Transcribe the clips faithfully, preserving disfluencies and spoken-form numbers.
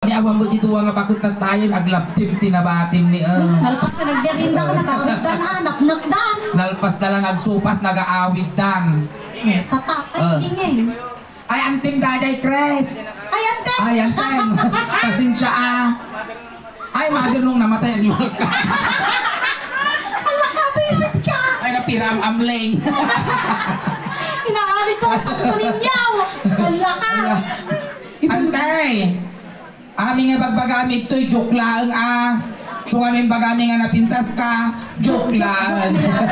Ni awang mo dito nga bakit na tayo naglaptim tinabatim ni uh. Nalpas ka nagberinda ka nag-aawit dan anak nagdan. Nalpas na lang nagsupas nag-aawit dan. Tatakay Uh. ingin. Ay antim dajay Chris. Ay antim. Ay antim. Pasensya ah. Ay mother nung namatay ang ka. Ala ka visit ka. Ay napiram amling. Inaawit ko sa tulinyaw. Ala ka. Antay. Aming nga bagbagamit to'y joke lang ah. So ano yung bagami nga napintas ka? Joke lang.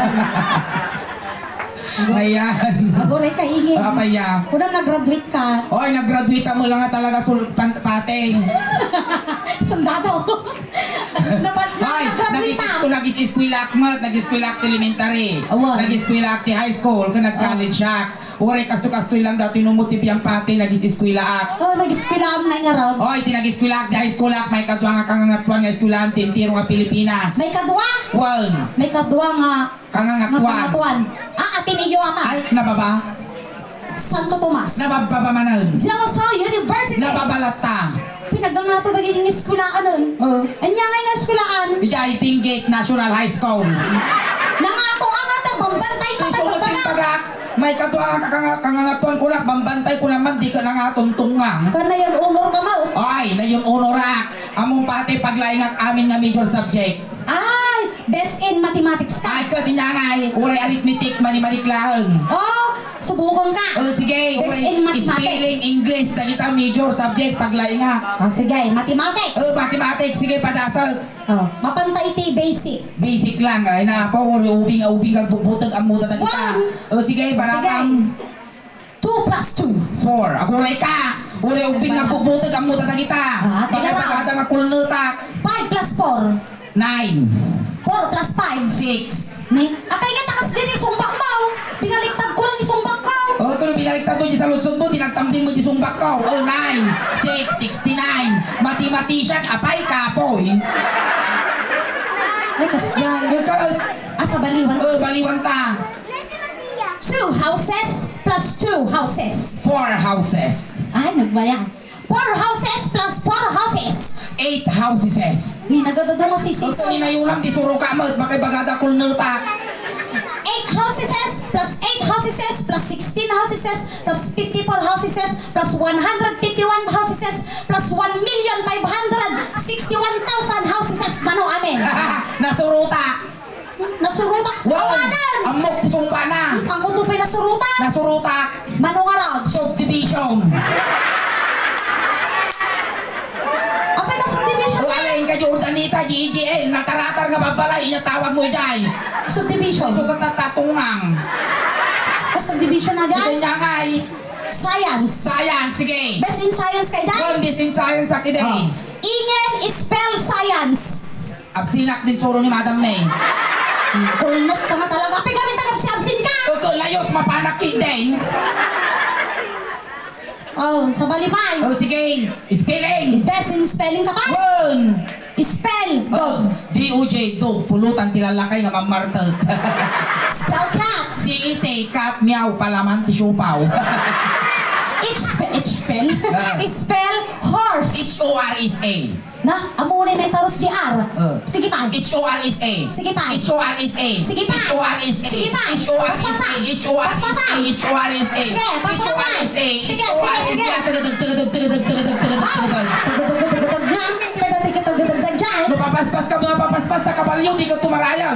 Ayan. Agoray ka ingin. Kapaya. Kung nag-graduate ka. Oy, nag-graduate mo lang nga talaga sul pate. Sundado. Dapat Ay, nag-graduate ka. nag-isip ko nag-iskwila akmat, nag-iskwila akti elementary. Awan. Nag-iskwila akti high school, kung nag-college siya. Uray, kasto-kastoy lang daw, tinumutip yung pati, nag-iskwila ak. Oh, nag-ispilaan na nga raw. Oy, tinag-iskwila akti high school ak, may kadwa nga kangangatuan nga eskwelahan, tintiro nga Pilipinas. May kadwa. One, May kadwa nga kangangatuan. ngatuan. Ah, atin iyo ata. Ay, nababa? Santo Tomas. Nababa manan. De La Salle University. Nababalata. Pinagangato naging eskulaan nun. Oh. Anya nga yung eskulaan. Ijay Pingate National High School. Nangato ang ata, bambantay ko tayo Isulit yung pagak. May kadwa nga kangangatuan ko na, bambantay ko naman, di ka na nga tuntungang. Kana yan, honor ka mo. Ay, na yung honorak. Among pati paglaingak amin nga major subject. Ay, best in mathematics ka. Ay, ka tinangay. Uray arithmetic, mani-maniklaang. Oh, subukan ka. O sige, Best uray in mathematics. spelling, English, na kita major subject, paglaingak. Oh, sige, mathematics. O, mathematics, sige, padasal. Oh, mapantay iti basic. Basic lang, ay na po, uray ubing, ubing, ang bubutag, ang muda na kita. O sige, paratang. two plus two. Four. Ako uray ka. Uray ubing, ang bubutag, ang muda na kita. Ah, Pagkatagada nga kulnutak. five plus four. Nine. four plus five. Six. Nine. Atay nga takas din isumbak mo. Pinaliktad ko lang isumbak ko. Oh, kung binaliktad mo sa lutsod mo, tinagtambling mo di sumbak ko. Oh, nine, six, sixty-nine. Mathematician, apay kapoy. Ay, kasyan. Asa baliwan. Oh, baliwan ta. Two houses plus two houses. Four houses. Ay, nagbayan. Four houses plus four houses. Eight houses. Hindi, nagadado mo si Oh, Sis. so ninayulam, di suro ka mo, makibagada kulnutak. Eight houses plus eight houses plus sixteen houses plus fifty-four houses plus one hundred fifty-one houses plus one million five hundred sixty-one thousand houses. Mano amin? Nasurutak. Nasurutak. Wow, Awanan! amok di sumpa na. Ang utupin nasurutak. Nasurutak. Mano nga raw? Subdivision. Apay na subdivision O alain ka Jordanita, G G L, nataratar nga babalay, inya tawag mo dyan. Subdivision. Sugat na tatungang. O subdivision na Ito gan? niya nga ay Science. science, sige. Best in science kay dan? One best in science sa kiday. Ingen spell science. Absinak din suro ni Madam May. Kulnot ka nga talaga. Apay gamit tagap si absin ka. Ito, layos, mapanak din. Oh, sa balibay. O sige, spelling. Best in spelling ka pa? One. Spell. Oh, Go. D O J, dog. Pulutan tilalakay nga mamartag. Spell cat. C E T, cat, meow, palaman, tisupaw. H spell. H spell. Ah. Spell horse. H O R S A. Na, amo na may taros di R. Uh. Sige pa. H O R S A. Sige pa. H O R S A. Sige pa. H O R S A. Sige pa. H O R S A. Paspasa. H O R S A. Paspasa. H O R S A. Sige, paspasa H O R pa. S A. Sige, H O R S A. sige, sige. Tagadag, tagadag, tagadag, tagadag, tagadag, tagadag. Tagdagdagdagdag na. Tagdagdagdagdag dyan. Napapaspas ka, mga papaspas na kabalyo, di ka tumarayang.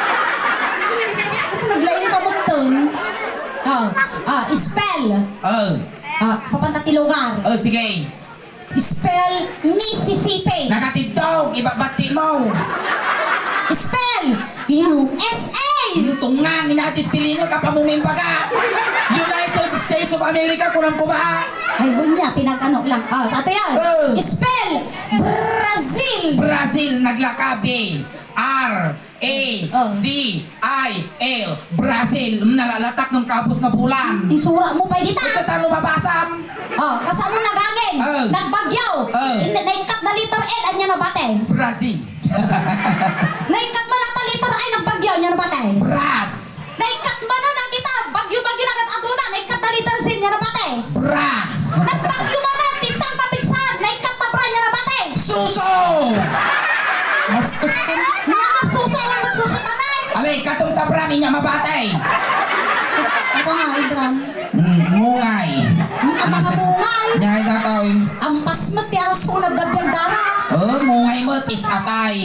Naglain ka mo ito. Oh. Ah, spell. Oh, Ah, papantat lugar. oh, sige. Spell Mississippi. Nakatidog, ibabati mo. Spell U S A. Yung tungang, inatis pilingan ka pa mumimbaga. United States of America, kunang kumaha. Ay, bunya, pinag-ano lang. Ah, tato yan. Oh. Spell Brazil. Brazil, naglakabi. R A Z I L. Brazil, nalalatak ng kapos na bulan. Isura mo pa dita. Ito talo mabasam. Oh, kasano nagangin? Oh. Nagbagyaw. Oh. Naikat na liter L, anya na bate. Brazil. Naikat mo na ta liter I, nagbagyaw, anya na bate. Bras. Naikat mo na na kita, bagyo-bagyo na kat aduna, naikat na liter sin, anya na bate. Bra. Nagbagyo mo na, tisang kapigsan, naikat na bra, anya na bate. suso! Mas gusto nga ang suso ang magsuso tanay. Alay, katong tabrami niya mabatay. Ito nga, Idran. Hmm, mungay. Ang mga mungay. Nyay tatawin. Ang pasmat kaya ang sunod na biyandara. Oh, mungay mo, titsatay.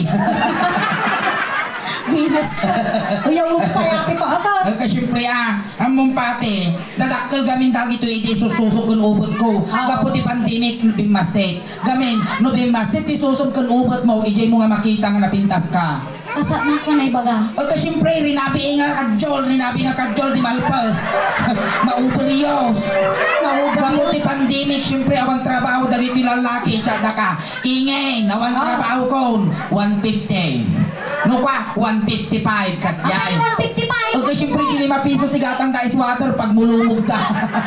Venus. Uyaw mo pa yaki pa aba. Ang kasyempre ah, ang mong pati, dadakkel gamin dagi ito iti sususok kung ubot ko. Kaputi pandemic, bimaset. Gamin, no bimaset, isusok kung ubot mo, ijay mo nga makita nga napintas ka. Asa mo ko na ibaga? O ka siyempre, rinabi nga kadjol, rinabi nga kadjol di malpas. Mauperios. Kaputi pandemic, siyempre awang trabaho dagi ito lalaki, tsada ka. Ingay, nawang trabaho ko, one fifty. No ka, one fifty-five kasyay. Ay, one fifty-five. O ka siyempre, kilima piso si gatang da ice water pag mulumog ka.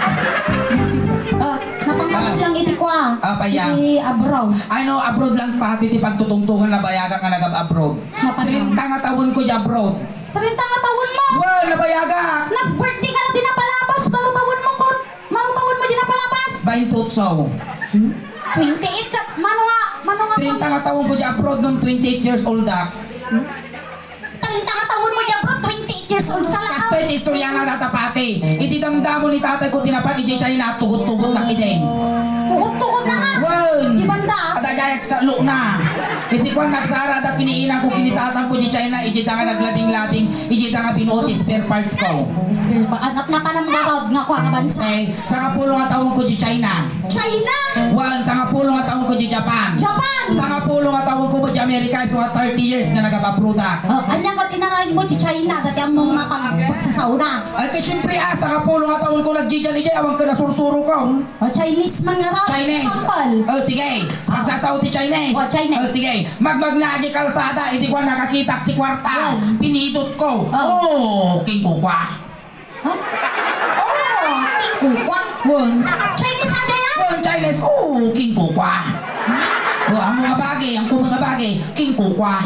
Uh, napangkamot lang iti ko ah. Ah, paya. Iti abroad. Ano, abroad lang pati ti pagtutungtungan na bayaga ka nagab-abroad. Trinta nga taon ko di abroad. Tarinta nga tawon mo. Wow, nabayaga! Nag-birthday ka na dinapalabas. Mano tawon mo ko. Mano tawon mo dinapalabas. Baintutso. twenty-eight ka. Mano nga. Mano nga. Trinta nga taon ko di abroad nung twenty-eight years old ah. Tarinta nga tawon mo di abroad. twenty-eight years old ka lang. Kasto iti istorya na tatapati. Iti damdamo ni tatay ko tinapat, iti China, tugot-tugot na kideng. Tugot-tugot na nga. Wow! Di banda. At ajayak sa lo na. Iti ko nagsara at kiniinang ko kinitatang ko di China, iti nga naglabing-labing, iti nga binuot spare parts ko. Spell pa. Anak na ka ng garod nga kwa nga bansa. Eh, sa kapulo nga taon ko di China. China. One, sa kapulo nga taon ko di Japan. Japan. Sa kapulo nga taon ko di Amerika, so thirty years na nagababruda. Oh, anya ko tinarayin mo di China. Dati ang mga pag pagsasauna. Ay, kasi siyempre ah, sa kapulo nga taon ko nagjijan-ijay, awang ka nasursuro ko. O Chinese man nga raw. Chinese. Sample. Oh, sige. Magsasaw ti Chinese. Oh, Chinese. Oh, sige. Magmagnagi kalsada, hindi ko nakakita ti kwarta. Yan. Pinidot ko. Oh. Oh, king kukwa. Ha? Oh, kukwa. One. Chinese ada yan? One Chinese. Oh, king kukwa. Oh, ang mga bagay, ang kung mga bagay, king kukwa.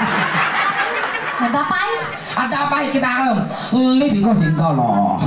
Nagapay? Ada apa kita am? Libi ko singkolo.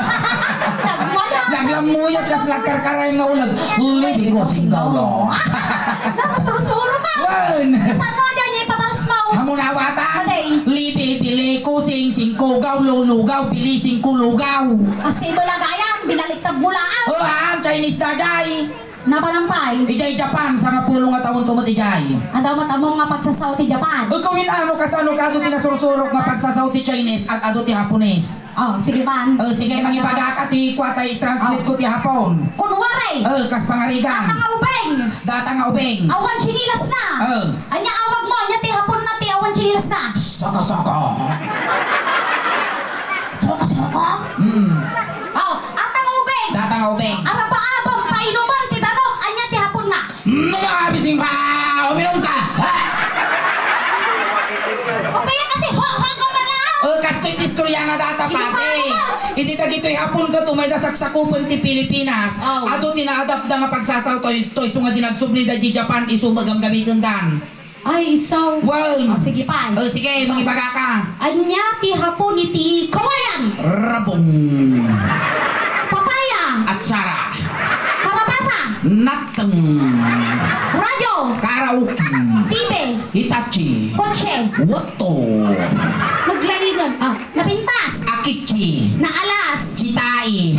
Naglamuyot kas nagkarkaray nga ulag. Libi ko singkolo. Nakasuro-suro ka. One. Saan mo dyan yung pataros mo? Hamunawatan. Alay. Libi pili ko sing singkugaw lulugaw pili singkulugaw. Kasi balagayan, binaliktad bulaan. Oh, ang Chinese na jay. Napalampay. Ijay Japan sa nga pulo nga taon ko matijay. Adaw matamong nga pagsasaw ti Japan. O kawin ano kas ano ka ado tinasursurok nga pagsasaw ti Chinese at ado ti Hapones. Oh, sige man. O sige mangibagaka ti kwatay translate ko ti Hapon. Kunwari. O kas pangarigan. Data nga ubeng. Data nga ubeng. Awan chinilas na. Oh. Anya awag mo, anya ti hapon na ti awan chinilas na. Saka-saka. Soko-soko. Mm. Oh, ata nga ubeng. Data nga ubeng. Arapa-abang painuman ti danong, anya ti hapon na. Nakabising ka! Uminom ka! Ha? O kaya kasi ho-ho ka man na. O kasto'y istorya na data pati. Hindi na gito'y hapon ka tumay da saksakupon ti Pilipinas. Oh. Ado tinaadapt na nga pagsasaw to'y to'y sunga dinagsubli da di Japan isumagam gamitin dan. Ay, so. Wow! Oh, sige pa. O sige, mangibaga ka. Anya ti hapon iti kawayan. Rabong. Papaya. At Sara. Kalabasa. Nateng. Radyo. Karaoke. T V. Hitachi. Kotse. Wato. Naglalingan. Ah, napintas. Akichi. Naalas. Chitai.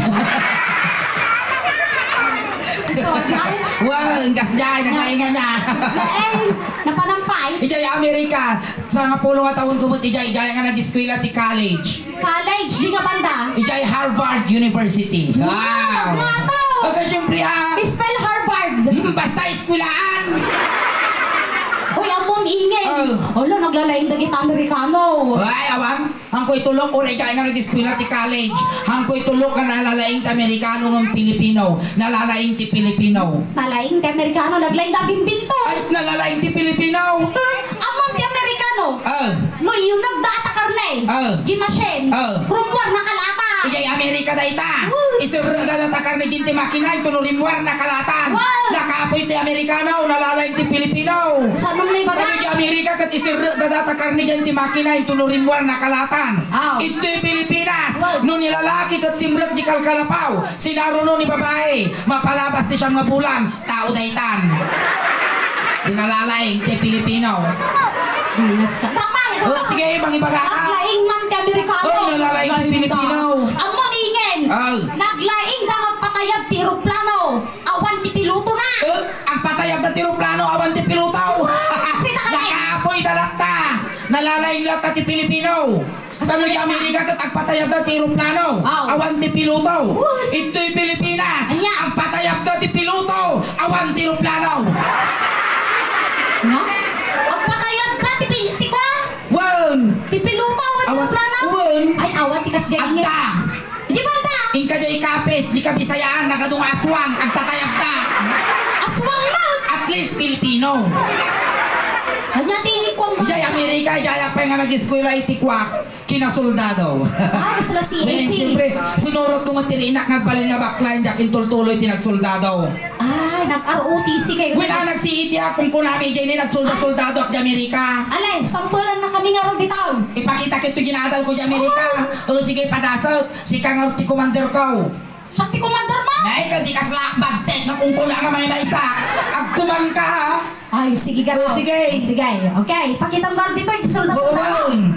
Sodyan. Wow, gasjay, nakaingan na. Eh, napanampay. Ijay Amerika, sa nga pulo nga taon kumot ijay, ijay nga nag-eskwela ti college. College, di nga banda. Ijay Harvard University. Wow! Nato! Pagka siyempre ah, Spell Harvard. hmm, basta eskwelaan. Uy, among ingay. Oh. Olo, naglalaing dagit Amerikano. Ay, awang, ang ko'y tulok, uray ka nga nag-eskwela ti college. Ang ko'y tulok ka nalalaing ti Amerikano ng Pilipino. Nalalaing ti Pilipino. Nalaing ti Amerikano, naglaing daging binto. Ay, nalalaing ti Pilipino. Among ti Amerikano. Oh, No, yung nagdata karne. Oh. Gimashen. Oh. Rumwar na kalata. ijay Amerika dayta. Woo. Isur na natakar ni ginti makinay, tunulimwar na kalatan. Wow. Nakapoy ti Amerikano, nalalaing ti Pilipino. Saan mo na ibaga? Kasi di Amerika kat isir na datakar ni ginti makinay, tunulimwar na kalatan. Oh. Ito'y Pilipinas. Wow. No nilalaki kat simrap di kalkalapaw. Sinaro no ni babae, mapalabas ti siyang nga bulan, tao daytan. Dinalalaing ti Pilipino. Dinas ka. Tapay, Oh, sige, mangibaga ka. Naglaing man ka Amerikano. Oh, nalalaing ti Pilipino. Amo ningen. Oh. Naglaing ka magpatayag ti eroplano. Awan ti piloto na. Oh, ang patayab na tiroplano, awan ti pilutaw. Nakaapoy dalakta. Nalalaing lata ti Pilipino. Sa mga Amerika kat ang patayab na tiroplano, Oh. awan ti piloto. What? Ito'y Pilipinas. Anya? Ang patayab na ti piloto, awan tiroplano. No? Ang patayag na ti piliti ko. Wan! Ti piloto awan Awan, eroplano. wan! Ay awan ti kasjagingin. Agda! Di ba da? Inka jay kapis, di ka bisayaan, nagadung aswang, ang tatayab na. Aswang na. At least Pilipino. Kanya tinig ko ang Jay Amerika, jay pa nga nag-eskwela itikwak, kinasoldado. Ah, sila si Ngayon, eighteen. siyempre, sinurot ko matirinak nagbalin nga bakla, hindi akin tultuloy tinagsoldado. Ah, nag-R O T C kayo. Wala nagsiiti akong kunami dyan ni nagsolda-soldado ak di Amerika. Alay, sampulan na kami nga ron bitaw. Ipakita kito ginadal ko di Amerika. O sige, padasot, si kang ti commander ko. Sakti komandor mo? Na ikaw di ka slak bagtek na kung kuna nga may maisa. Agkuman ka ha. Ay, sige ka. Oh, sige. Sige. Okay, pakitang bar dito, solda-solda. Oo,